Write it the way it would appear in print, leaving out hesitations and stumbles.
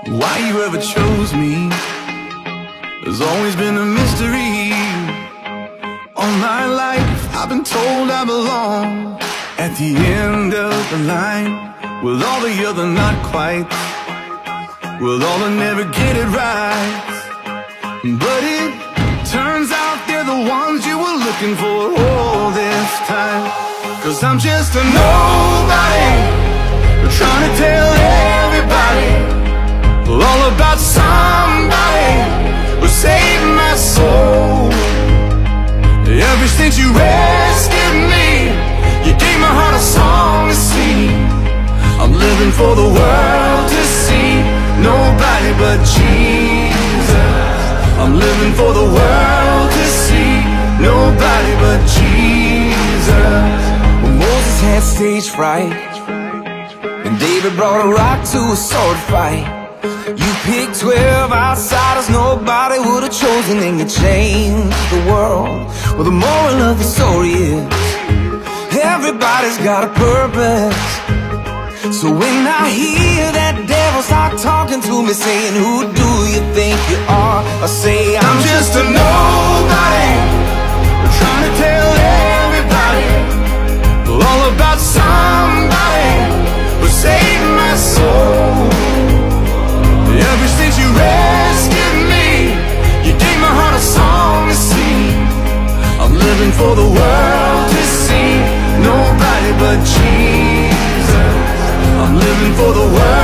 Why you ever chose me has always been a mystery. All my life I've been told I belong at the end of the line, with all the other not quite, with all that never get it right. But it turns out they're the ones you were looking for all this time. 'Cause I'm just a nobody, trying to tell everybody all about somebody who saved my soul. Ever since you rescued me, you gave my heart a song to sing. I'm living for the world to see, nobody but Jesus. I'm living for the world to see, nobody but Jesus. Well, Moses had stage fright, and David brought a rock to a sword fight. You picked 12 outsiders nobody would have chosen, and you changed the world. Well, the moral of the story is everybody's got a purpose. So when I hear that devil start talking to me, saying, who do you think you are? I say, I'm just a nobody, trying to tell everybody all about somebody who saved my soul. Ever since you rescued me, you gave my heart a song to sing. I'm living for the world to see, nobody but Jesus. I'm living for the world